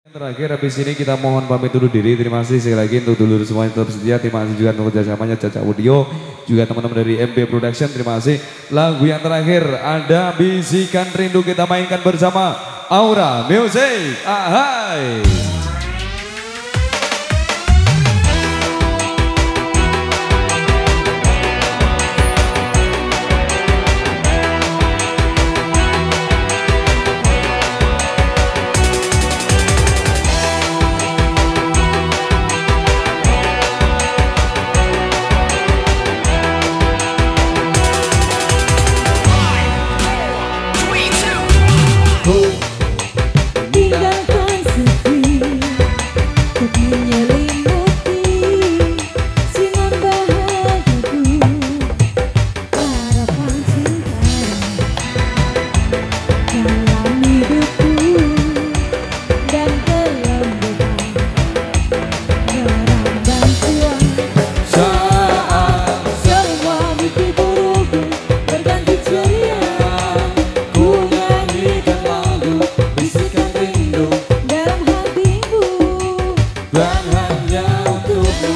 Terakhir habis ini kita mohon pamit dulu diri. Terima kasih sekali lagi untuk dulur semuanya tetap setia. Terima kasih juga untuk kerjasamanya Caca Audio, juga teman-teman dari MP Production. Terima kasih. Lagu yang terakhir ada Bisikan Rindu, kita mainkan bersama Aura Music. Ahai. Tinggalkan sepi untuk menyelimuti sinar bahagiaku, harapan cinta dalam hidupku dan kelembutan merambah jiwa. Saat semua mimpi burukku berganti ceria, dan hanya untukmu.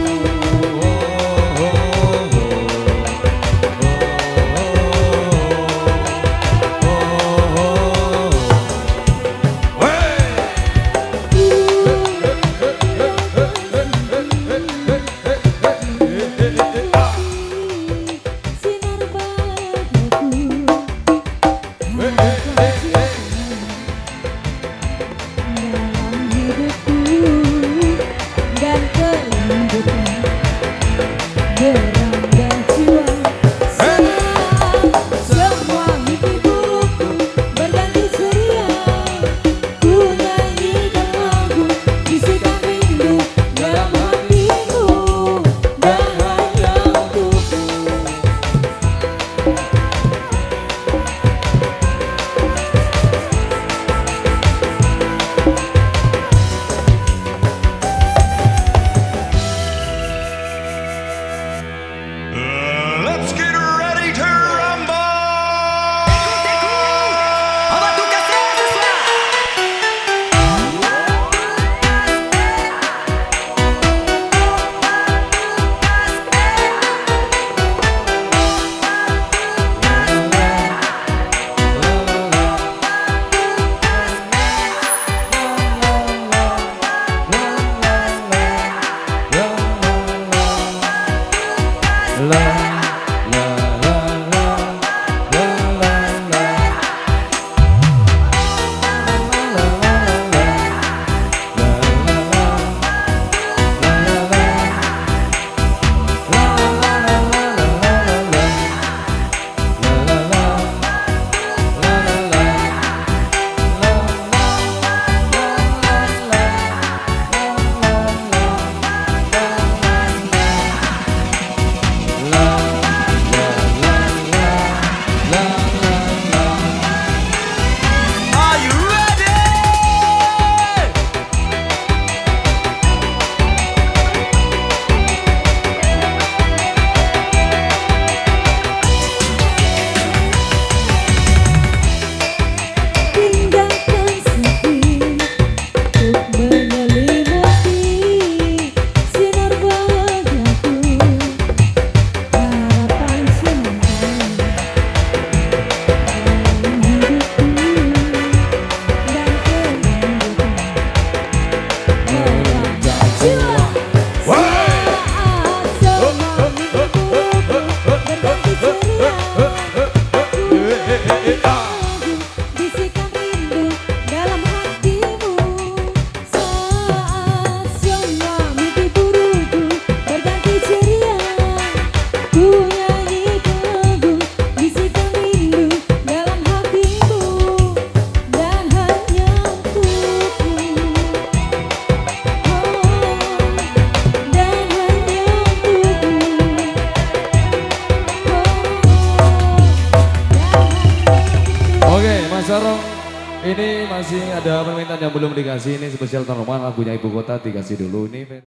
Sarong, ini masih ada permintaan yang belum dikasih. Ini spesial Tanuman, lagunya Ibu Kota dikasih dulu ini.